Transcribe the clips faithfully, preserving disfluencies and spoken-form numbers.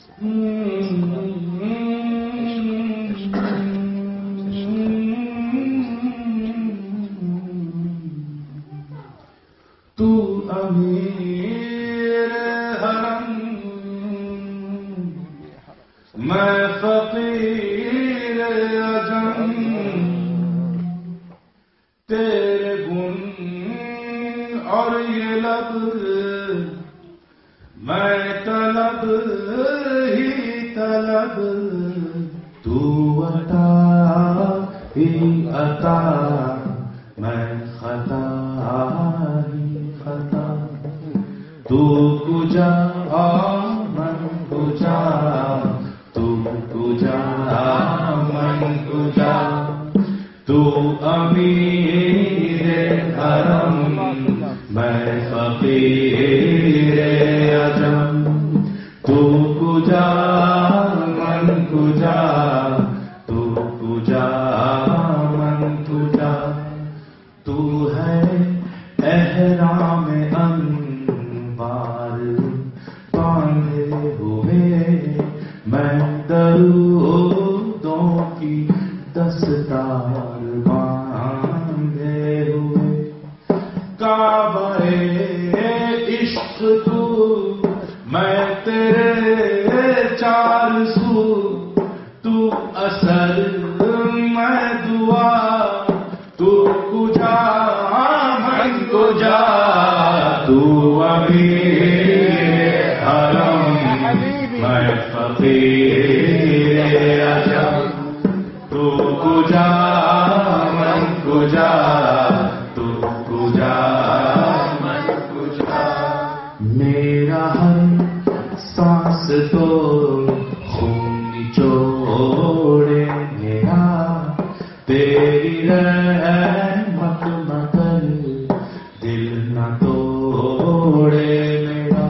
تو امیر حرم میں فقیر عجم تیرے گن اور یہ لب میں طلب ہی طلب تو عطا ہی عطا میں خطا ہی خطا تو کجا من کجا تو کجا من کجا تو امیر حرم میں فقیر عجم تو کجا من کجا تو کجا من کجا تو ہے احرام انوار باندھے ہوئے میں درودوں کی دستار باندھے ہوئے کعبہ عشق تو میں تیرے چار سو تو اثر میں دعا تو کجا من کجا تو امیر حرم میں فقیر عجم تو کجا من کجا تو کجا من کجا میرا ہر سانس تو خون نچوڑے گیا تیری رحمت مگر دل نہ توڑے میرا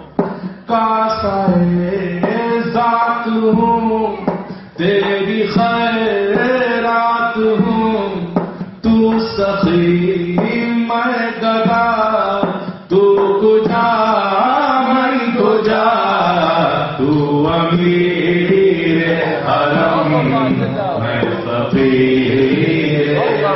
کاسائے ذات ہوں تیری خیرات ہوں تو سخی میں گدا تو کجا من کجا تو امیر حرم میں فقیر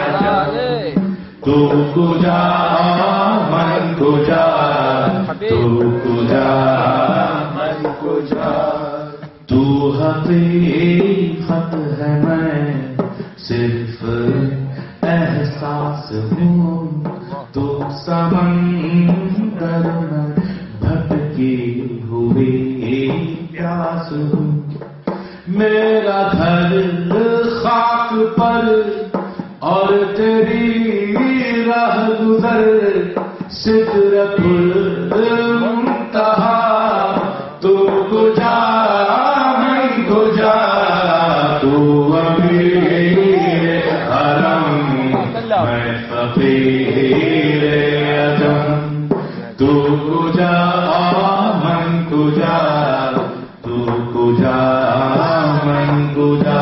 تو کجا من کجا تو کجا من کجا تو حقیقت ہے میں صرف احساس ہوں تو سمندر میں بھٹکی ہوئی پیاس ہوں میرا گھر خاک پر اور تیری راہ گزر سدرت المنتہا تو کجا من کجا تو امیر حرم میں فقیر عجم تو کجا من کجا تو کجا من کجا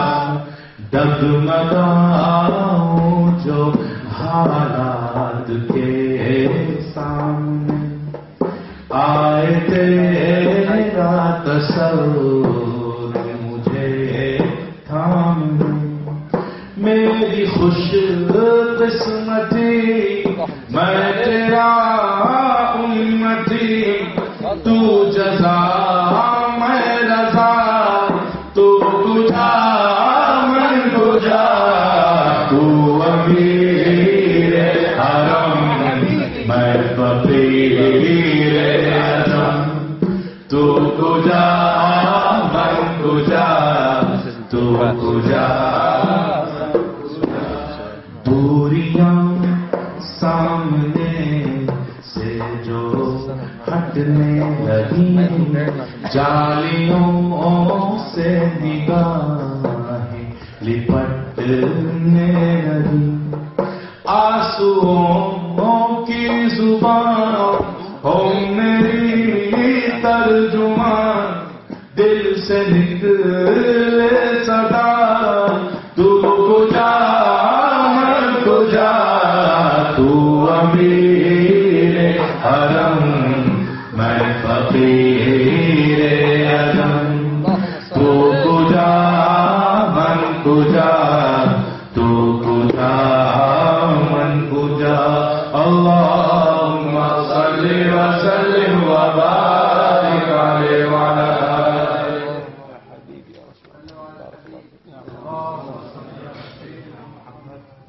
ڈگمگاؤں جو حالات کے سامنے آئے تیرا تصور مجھے تھام میری خوش قسمتی میں تیرا امتی تو جزا میں رضا تو کجا من کجا تو امیر حرم میں فقیر عجم تو کجا من کجا تو کجا دوریاں سامنے سے جو ہٹنے لگی جالیوں سے نگاہیں لپٹنے لگی آنسوؤں کی زبان ہو میری ترجمان دل سے نکلے صدا تو کجا من کجا تو امیر حرم میں فقیر عجم کجا تو کجا من کجا اللہم صلی وسلم وبارک علیہ وعلی آلہ